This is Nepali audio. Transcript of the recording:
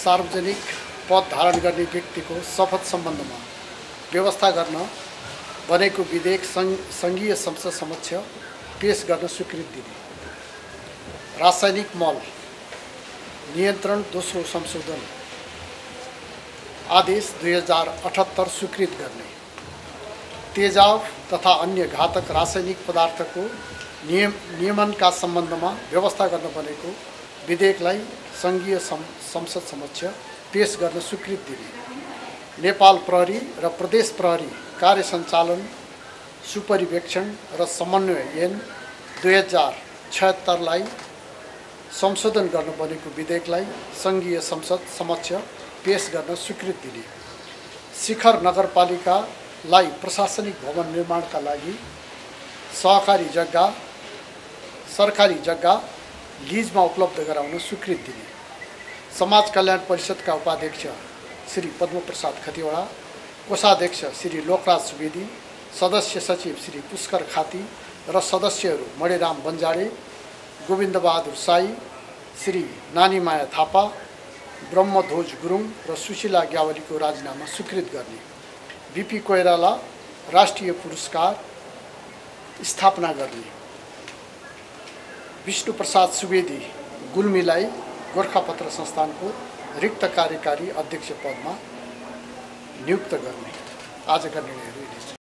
सार्वजनिक पद धारण गर्ने व्यक्तिको शपथ सम्बन्धमा व्यवस्था गर्न बनेको विधेयक सङ्घीय संसद समक्ष पेश गर्न स्वीकृति दिने। रासायनिक मल नियन्त्रण दोस्रो संशोधन आदेश 2078 स्वीकृत गर्ने। तेजाब तथा अन्य घातक रासायनिक पदार्थको नियमनका सम्बन्धमा व्यवस्था गर्न बनेको विधेयकलाई सङ्घीय संसद समक्ष पेश गर्न स्वीकृति दिने। नेपाल प्रहरी र प्रदेश प्रहरी कार्य सञ्चालन सुपरिवेक्षण र समन्वय ऐन 2076 संशोधन गर्न बनेको विधेयकलाई सङ्घीय संसद समक्ष पेश गर्न स्वीकृति दिने। शिखर नगरपालिकालाई प्रशासनिक भवन निर्माणका लागि सरकारी जग्गा लिजमा उपलब्ध गराउन स्वीकृति दिने। समाज कल्याण परिषदका उपाध्यक्ष श्री पद्मप्रसाद खतिवडा, कोषाध्यक्ष श्री लोकराज सुवेदी, सदस्य सचिव श्री पुष्कर खाती र सदस्यहरू मणिराम बन्जाडे, गोविन्दबहादुर साई, श्री नानीमाया थापा, ब्रह्मध्वज गुरुङ र सुशीला ग्यावलीको राजीनामा स्वीकृत गर्ने। बीपी कोइराला राष्ट्रिय पुरस्कार स्थापना गर्ने। विष्णुप्रसाद सुवेदी गुल्मीलाई गोरखापत्र संस्थानको रिक्त कार्यकारी अध्यक्ष पदमा नियुक्त गर्ने। आजका निर्णयहरू